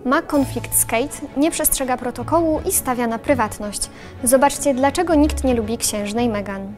Ma konflikt z Kate, nie przestrzega protokołu i stawia na prywatność. Zobaczcie, dlaczego nikt nie lubi księżnej Meghan.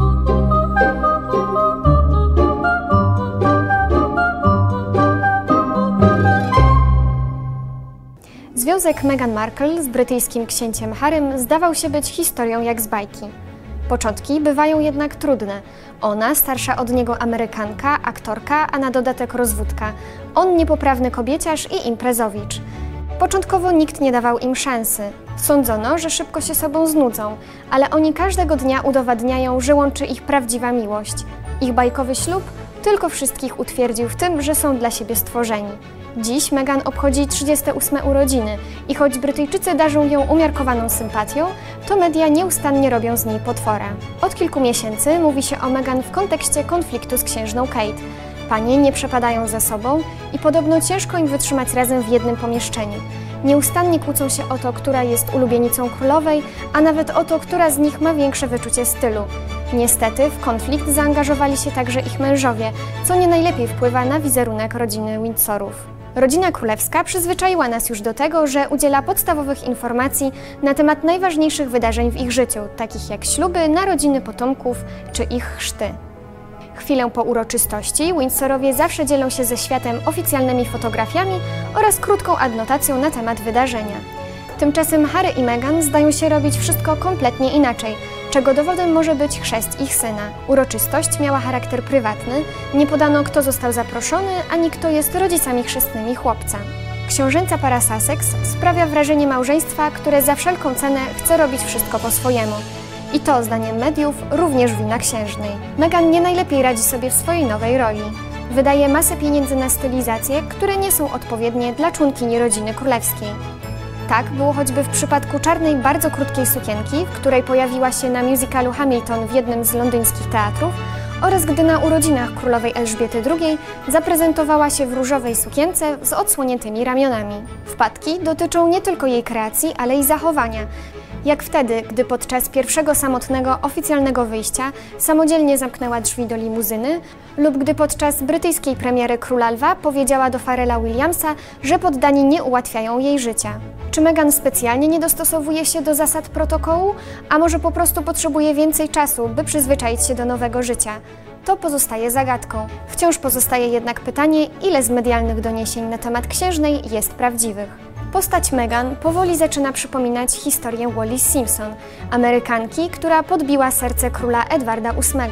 Związek Meghan Markle z brytyjskim księciem Harrym zdawał się być historią jak z bajki. Początki bywają jednak trudne. Ona, starsza od niego Amerykanka, aktorka, a na dodatek rozwódka. On niepoprawny kobieciarz i imprezowicz. Początkowo nikt nie dawał im szansy. Sądzono, że szybko się sobą znudzą, ale oni każdego dnia udowadniają, że łączy ich prawdziwa miłość. Ich bajkowy ślub tylko wszystkich utwierdził w tym, że są dla siebie stworzeni. Dziś Meghan obchodzi 38 urodziny i choć Brytyjczycy darzą ją umiarkowaną sympatią, to media nieustannie robią z niej potwora. Od kilku miesięcy mówi się o Meghan w kontekście konfliktu z księżną Kate. Panie nie przepadają za sobą i podobno ciężko im wytrzymać razem w jednym pomieszczeniu. Nieustannie kłócą się o to, która jest ulubienicą królowej, a nawet o to, która z nich ma większe wyczucie stylu. Niestety w konflikt zaangażowali się także ich mężowie, co nie najlepiej wpływa na wizerunek rodziny Windsorów. Rodzina królewska przyzwyczaiła nas już do tego, że udziela podstawowych informacji na temat najważniejszych wydarzeń w ich życiu, takich jak śluby, narodziny potomków czy ich chrzty. Chwilę po uroczystości Windsorowie zawsze dzielą się ze światem oficjalnymi fotografiami oraz krótką adnotacją na temat wydarzenia. Tymczasem Harry i Meghan zdają się robić wszystko kompletnie inaczej, czego dowodem może być chrzest ich syna. Uroczystość miała charakter prywatny, nie podano, kto został zaproszony, ani kto jest rodzicami chrzestnymi chłopca. Książęca para Sussex sprawia wrażenie małżeństwa, które za wszelką cenę chce robić wszystko po swojemu. I to, zdaniem mediów, również wina księżnej. Meghan nie najlepiej radzi sobie w swojej nowej roli. Wydaje masę pieniędzy na stylizacje, które nie są odpowiednie dla członkini rodziny królewskiej. Tak było choćby w przypadku czarnej, bardzo krótkiej sukienki, w której pojawiła się na musicalu Hamilton w jednym z londyńskich teatrów, oraz gdy na urodzinach królowej Elżbiety II zaprezentowała się w różowej sukience z odsłoniętymi ramionami. Wpadki dotyczą nie tylko jej kreacji, ale i zachowania. Jak wtedy, gdy podczas pierwszego samotnego oficjalnego wyjścia samodzielnie zamknęła drzwi do limuzyny, lub gdy podczas brytyjskiej premiery Króla Lwa powiedziała do Pharrella Williamsa, że poddani nie ułatwiają jej życia. Czy Meghan specjalnie nie dostosowuje się do zasad protokołu, a może po prostu potrzebuje więcej czasu, by przyzwyczaić się do nowego życia? To pozostaje zagadką. Wciąż pozostaje jednak pytanie, ile z medialnych doniesień na temat księżnej jest prawdziwych. Postać Meghan powoli zaczyna przypominać historię Wallis Simpson, Amerykanki, która podbiła serce króla Edwarda VIII.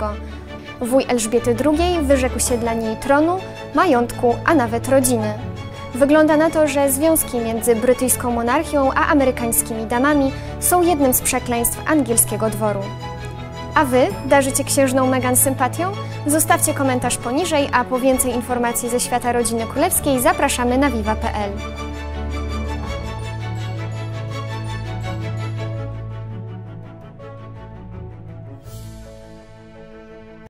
Wuj Elżbiety II wyrzekł się dla niej tronu, majątku, a nawet rodziny. Wygląda na to, że związki między brytyjską monarchią a amerykańskimi damami są jednym z przekleństw angielskiego dworu. A Wy darzycie księżną Meghan sympatią? Zostawcie komentarz poniżej, a po więcej informacji ze świata rodziny królewskiej zapraszamy na viva.pl.